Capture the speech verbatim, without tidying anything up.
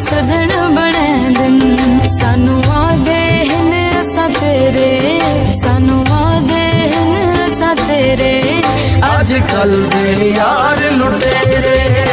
सजन बने दिन सानू आदे ने असा तेरे सानू आदे ने असा तेरे अज कल दे यार लुटेरे।